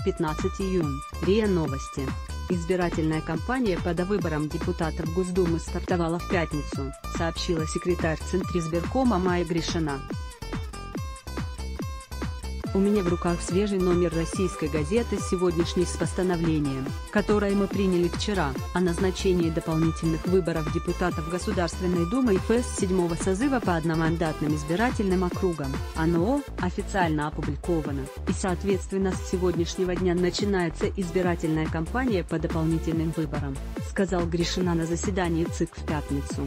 15 июнь. РИА Новости. Избирательная кампания по довыборам депутатов Госдумы стартовала в пятницу, сообщила секретарь Центризбиркома Майя Гришина. У меня в руках свежий номер российской газеты сегодняшний с постановлением, которое мы приняли вчера, о назначении дополнительных выборов депутатов Государственной Думы ФС 7-го созыва по одномандатным избирательным округам. Оно официально опубликовано, и соответственно с сегодняшнего дня начинается избирательная кампания по дополнительным выборам, сказал Гришина на заседании ЦИК в пятницу.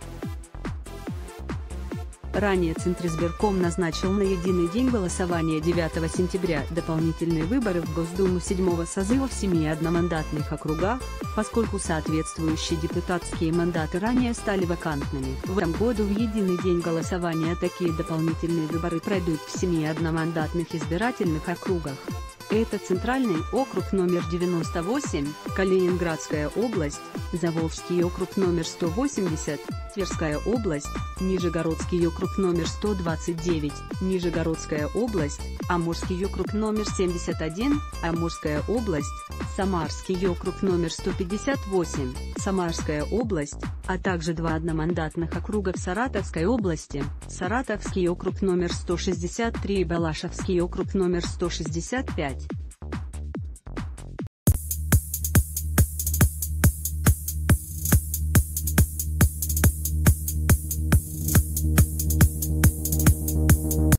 Ранее Центризбирком назначил на единый день голосования 9 сентября дополнительные выборы в Госдуму 7-го созыва в 7 одномандатных округах, поскольку соответствующие депутатские мандаты ранее стали вакантными. В этом году в единый день голосования такие дополнительные выборы пройдут в 7 одномандатных избирательных округах. Это Центральный округ номер 98, Калининградская область, Заволжский округ номер 180, Тверская область, Нижегородский округ номер 129, Нижегородская область, Амурский округ номер 71, Амурская область, Самарский округ номер 158, Самарская область, а также 2 одномандатных округа в Саратовской области, Саратовский округ номер 163 и Балашовский округ номер 165.